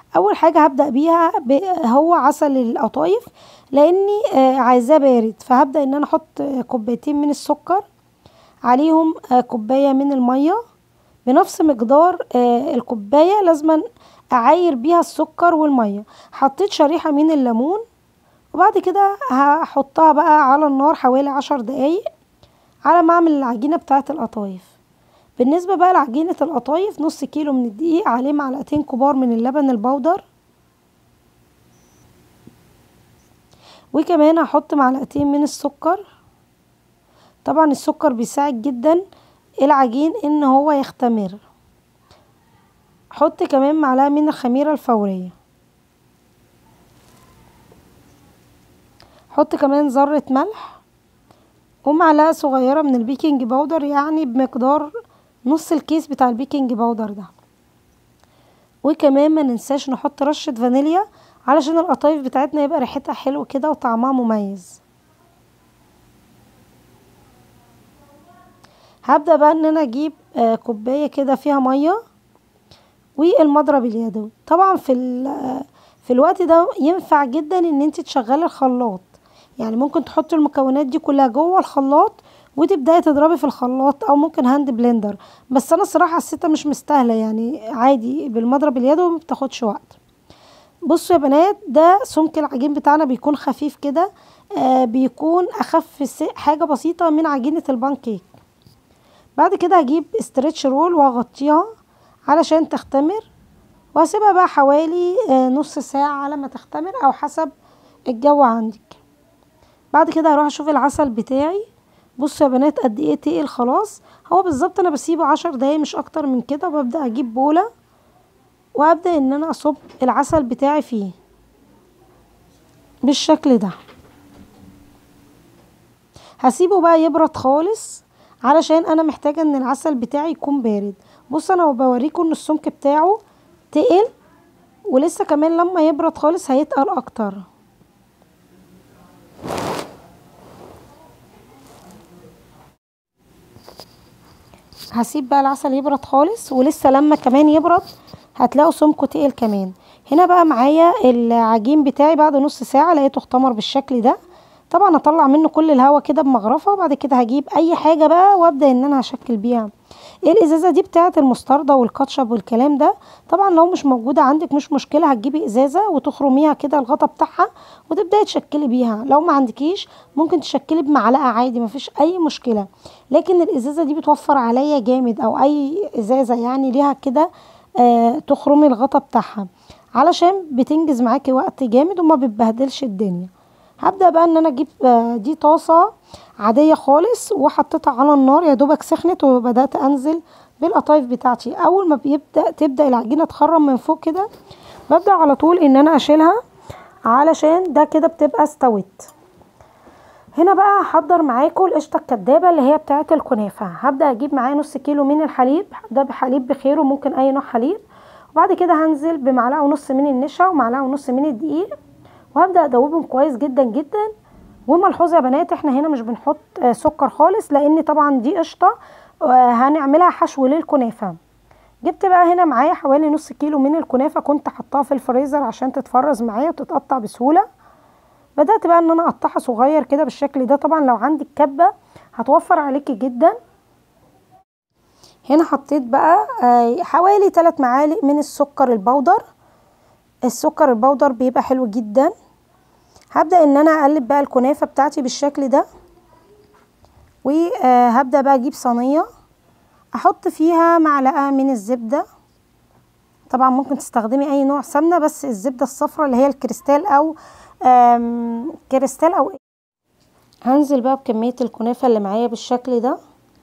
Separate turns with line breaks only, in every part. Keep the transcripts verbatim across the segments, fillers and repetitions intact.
اول حاجه هبدا بيها هو عسل القطايف، لاني عايزاه بارد، فهبدا ان انا احط كوبايتين من السكر عليهم كوبايه من الميه بنفس مقدار الكوبايه، لازما اعاير بيها السكر والميه. حطيت شريحه من الليمون، وبعد كده هحطها بقى على النار حوالي عشر دقايق على ما اعمل العجينه بتاعه القطايف. بالنسبه بقى لعجينه القطايف، نص كيلو من الدقيق عليه معلقتين كبار من اللبن البودر، وكمان هحط معلقتين من السكر. طبعا السكر بيساعد جدا العجين ان هو يختمر. حط كمان معلقه من الخميره الفوريه، حط كمان ذره ملح ومعلقه صغيره من البيكنج باودر، يعني بمقدار نص الكيس بتاع البيكنج باودر ده. وكمان ما ننساش نحط رشه فانيليا علشان القطايف بتاعتنا يبقى ريحتها حلو كده وطعمها مميز. هبدأ بقى ان انا اجيب آه كوباية كده فيها مية والمضرب اليدوي. طبعا في في الوقت ده ينفع جدا ان انت تشغلي الخلاط، يعني ممكن تحطي المكونات دي كلها جوه الخلاط وتبداي تضربي في الخلاط، او ممكن هاند بلندر، بس انا الصراحه حسيتها مش مستاهله، يعني عادي بالمضرب اليدوي ما بتاخدش وقت. بصوا يا بنات، ده سمك العجين بتاعنا بيكون خفيف كده، آه بيكون اخف حاجه بسيطه من عجينه البانكيك. بعد كده هجيب استرتش رول واغطيها علشان تختمر، وهسيبها بقى حوالي آه نص ساعه على ما تختمر او حسب الجو عندك. بعد كده هروح اشوف العسل بتاعي. بصوا يا بنات قد ايه تقل خلاص، هو بالظبط انا بسيبه عشر دقايق مش اكتر من كده. وببدا اجيب بوله وابدا ان انا اصب العسل بتاعي فيه بالشكل ده. هسيبه بقى يبرد خالص علشان انا محتاجه ان العسل بتاعي يكون بارد. بص انا بوريكم ان السمك بتاعه تقل، ولسه كمان لما يبرد خالص هيتقل اكتر. هسيب بقى العسل يبرد خالص، ولسه لما كمان يبرد هتلاقوا سمكه تقل كمان. هنا بقى معايا العجين بتاعي بعد نص ساعه لقيته اختمر بالشكل ده. طبعا اطلع منه كل الهواء كده بمغرفه، وبعد كده هجيب اي حاجه بقى وابدا ان انا هشكل بيها. الازازه دي بتاعه المستردة والكاتشب والكلام ده، طبعا لو مش موجوده عندك مش مشكله، هتجيبي ازازه وتخرميها كده الغطا بتاعها وتبداي تشكلي بيها. لو ما عندكيش ممكن تشكلي بمعلقه عادي مفيش اي مشكله، لكن الازازه دي بتوفر عليا جامد، او اي ازازه يعني ليها كده آه تخرمي الغطا بتاعها علشان بتنجز معاكي وقت جامد وما بتبهدلش الدنيا. هبدأ بقى ان انا اجيب دي طاسة عادية خالص وحطيتها على النار، يا دوبك سخنت وبدأت انزل بالقطايف بتاعتي. اول ما بيبدأ تبدأ العجينة تخرم من فوق كده ببدأ على طول ان انا اشيلها علشان ده كده بتبقى استوت. هنا بقى هحضر معاكم القشطة الكدابة اللي هي بتاعت الكنافة. هبدأ اجيب معايا نص كيلو من الحليب، ده بحليب بخير وممكن اي نوع حليب، وبعد كده هنزل بمعلقة ونص من النشا ومعلقة ونص من الدقيق، وهبدأ ادوبهم كويس جدا جدا. وملحوظه يا بنات احنا هنا مش بنحط سكر خالص، لان طبعا دي قشطه هنعملها حشو للكنافه. جبت بقى هنا معايا حوالي نص كيلو من الكنافه، كنت حطاها في الفريزر عشان تتفرز معايا وتتقطع بسهوله. بدأت بقى ان انا اقطعها صغير كده بالشكل ده. طبعا لو عندك كبه هتوفر عليكي جدا. هنا حطيت بقى حوالي ثلاث معالق من السكر البودر. السكر البودر بيبقى حلو جدا. هبدأ ان انا اقلب بقى الكنافة بتاعتي بالشكل ده، وهبدأ بقى اجيب صينية احط فيها معلقة من الزبدة. طبعا ممكن تستخدمي اي نوع سمنة، بس الزبدة الصفراء اللي هي الكريستال او كريستال او هنزل بقى بكمية الكنافة اللي معايا بالشكل ده،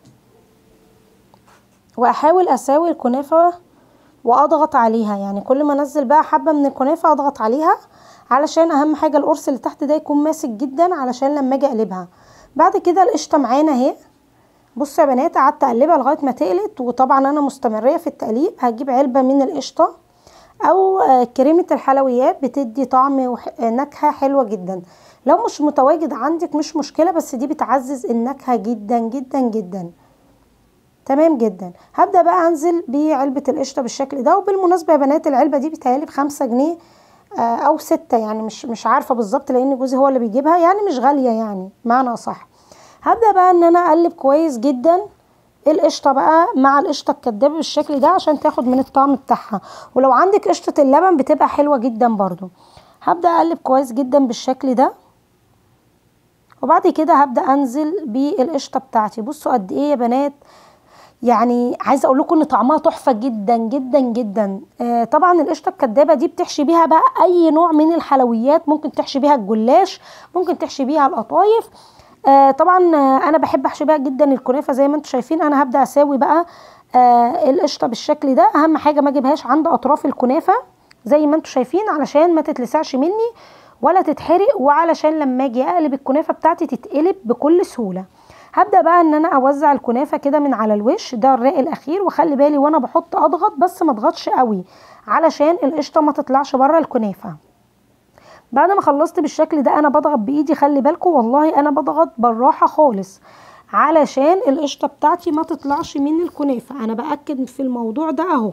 واحاول اساوي الكنافة واضغط عليها، يعني كل ما انزل بقى حبة من الكنافة اضغط عليها علشان اهم حاجه القرص اللي تحت ده يكون ماسك جدا علشان لما اجي اقلبها. بعد كده القشطه معانا اهي. بصوا يا بنات قعدت اقلبها لغايه ما تقلت، وطبعا انا مستمريه في التقليب. هجيب علبه من القشطه او كريمه الحلويات بتدي طعم ونكهه حلوه جدا. لو مش متواجد عندك مش مشكله، بس دي بتعزز النكهه جدا جدا جدا. تمام جدا. هبدأ بقى انزل بعلبة القشطة بالشكل ده. وبالمناسبة يا بنات العلبة دي بتهيألي بخمسة جنيه آه او ستة، يعني مش مش عارفة بالظبط لان جوزي هو اللي بيجيبها، يعني مش غالية يعني معنى اصح. هبدأ بقى ان انا اقلب كويس جدا القشطة بقى مع القشطة الكدابة بالشكل ده عشان تاخد من الطعم بتاعها. ولو عندك قشطة اللبن بتبقى حلوة جدا برضو. هبدأ اقلب كويس جدا بالشكل ده. وبعد كده هبدأ انزل بالقشطة بتاعتي. بصوا قد ايه يا بنات، يعني عايزه اقول لكم ان طعمها تحفه جدا جدا جدا. آه طبعا القشطه الكدابه دي بتحشي بيها بقى اي نوع من الحلويات، ممكن تحشي بيها الجلاش، ممكن تحشي بيها القطايف. آه طبعا آه انا بحب احشي بيها جدا الكنافه زي ما انتم شايفين. انا هبدا اساوي بقى آه القشطه بالشكل ده. اهم حاجه ما اجيبهاش عند اطراف الكنافه زي ما انتم شايفين علشان ما تتلسعش مني ولا تتحرق، وعلشان لما اجي اقلب الكنافه بتاعتي تتقلب بكل سهوله. هبدأ بقى ان انا اوزع الكنافة كده من على الوش ده الرق الاخير. وخلي بالي وانا بحط اضغط بس ما اضغطش قوي علشان القشطة ما تطلعش بره الكنافة. بعد ما خلصت بالشكل ده انا بضغط بايدي، خلي بالكم والله انا بضغط بالراحة خالص علشان القشطة بتاعتي ما تطلعش من الكنافة. انا باكد في الموضوع ده اهو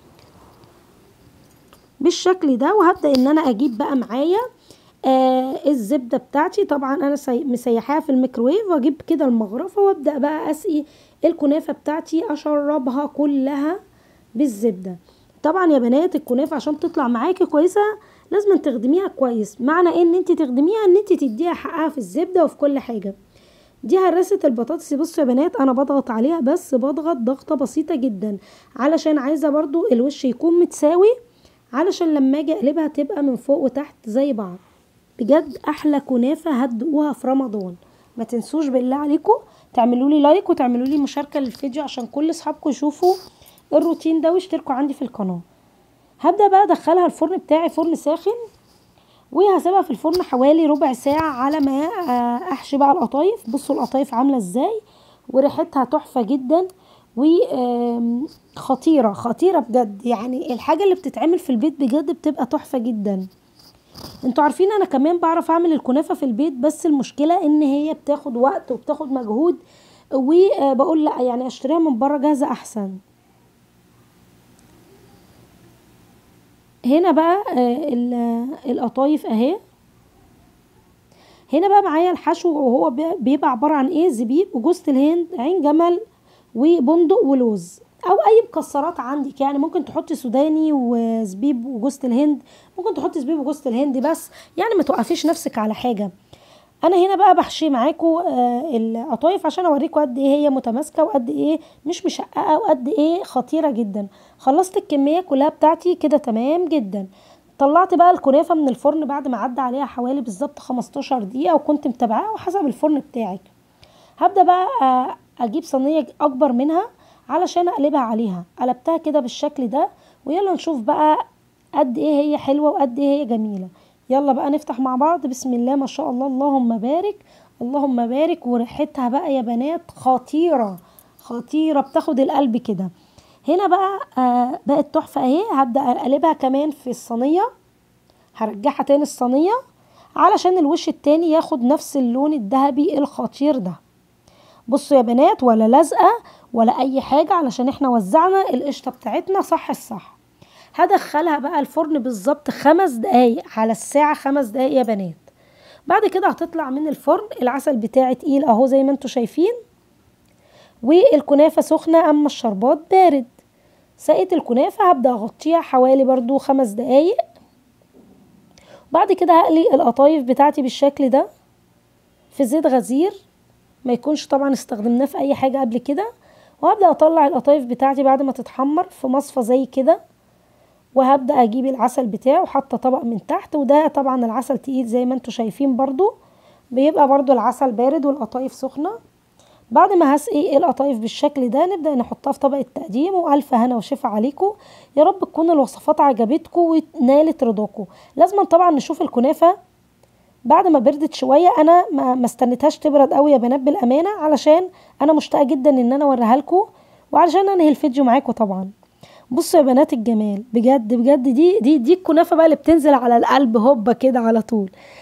بالشكل ده. وهبدأ ان انا اجيب بقى معايا آه الزبدة بتاعتي. طبعا انا مسيحاها في الميكرويف، واجيب كده المغرفة وابدأ بقى اسقي الكنافة بتاعتي، اشربها كلها بالزبدة. طبعا يا بنات الكنافة عشان تطلع معاكي كويسة لازم تخدميها كويس. معنى ان انت تخدميها ان انت تديها حقها في الزبدة وفي كل حاجة. دي هرسة البطاطس. بصوا يا بنات انا بضغط عليها بس بضغط ضغطة بسيطة جدا علشان عايزة برضو الوش يكون متساوي، علشان لما اجي اقلبها تبقى من فوق وتحت زي بعض. بجد احلى كنافه هتدوقوها في رمضان. ما تنسوش بالله عليكم تعملوا لي لايك وتعملوا لي مشاركه للفيديو عشان كل اصحابكم يشوفوا الروتين ده ويشتركوا عندي في القناه. هبدا بقى ادخلها الفرن بتاعي، فرن ساخن، وهسيبها في الفرن حوالي ربع ساعه على ما احشي بقى القطايف. بصوا القطايف عامله ازاي وريحتها تحفه جدا وخطيره خطيره بجد. يعني الحاجه اللي بتتعمل في البيت بجد بتبقى تحفه جدا. انتوا عارفين انا كمان بعرف اعمل الكنافة في البيت، بس المشكلة ان هي بتاخد وقت وبتاخد مجهود، وبقول لا يعني اشتريها من بره جاهزة احسن. هنا بقى القطايف اهي. هنا بقى معايا الحشو وهو بيبقى عبارة عن ايه، زبيب وجوز الهند عين جمل وبندق ولوز او اي مكسرات عندك. يعني ممكن تحطي سوداني وزبيب وجوز الهند، ممكن تحطي زبيب وجوز الهند بس، يعني ما توقفيش نفسك على حاجه. انا هنا بقى بحشي معاكم آه القطايف عشان اوريكم قد ايه هي متماسكه وقد ايه مش مشققه وقد ايه خطيره جدا. خلصت الكميه كلها بتاعتي كده تمام جدا. طلعت بقى الكنافه من الفرن بعد ما عدى عليها حوالي بالظبط خمستاشر دقيقه، وكنت متابعاها وحسب الفرن بتاعك. هبدا بقى آه اجيب صينيه اكبر منها علشان اقلبها عليها. قلبتها كده بالشكل ده، ويلا نشوف بقى قد ايه هي حلوة وقد ايه هي جميلة. يلا بقى نفتح مع بعض. بسم الله ما شاء الله اللهم بارك اللهم بارك. وريحتها بقى يا بنات خطيرة خطيرة بتاخد القلب كده. هنا بقى آه بقت تحفة اهي. هبدأ اقلبها كمان في الصينية، هرجعها تاني الصينية علشان الوش التاني ياخد نفس اللون الذهبي الخطير ده. بصوا يا بنات ولا لازقة ولا اي حاجة، علشان احنا وزعنا القشطة بتاعتنا صح الصح. هدخلها بقى الفرن بالظبط خمس دقايق على الساعة، خمس دقايق يا بنات. بعد كده هتطلع من الفرن. العسل بتاعي تقيل اهو زي ما انتوا شايفين، والكنافة سخنة اما الشربات بارد. سقيت الكنافة هبدأ اغطيها حوالي برضو خمس دقايق. بعد كده هقلي القطايف بتاعتي بالشكل ده في زيت غزير، ما يكونش طبعا استخدمناه في اي حاجة قبل كده. وهبدأ اطلع القطايف بتاعتي بعد ما تتحمر في مصفى زي كده، وهبدأ اجيب العسل بتاعه وحاطه طبق من تحت. وده طبعا العسل تقيل زي ما انتوا شايفين، برضو بيبقى برضو العسل بارد والقطايف سخنة. بعد ما هسقي القطايف بالشكل ده نبدأ نحطها في طبق التقديم. والف هنا وشفا عليكم، يا رب تكون الوصفات عجبتكم ونالت رضاكم. لازم طبعا نشوف الكنافة بعد ما بردت شويه. انا ما استنيتهاش تبرد قوي يا بنات بالامانه، علشان انا مشتاقه جدا ان انا اوريها لكم وعلشان انهي الفيديو معاكم طبعا. بصوا يا بنات الجمال بجد بجد. دي دي دي الكنافه بقى اللي بتنزل على القلب هوبا كده على طول.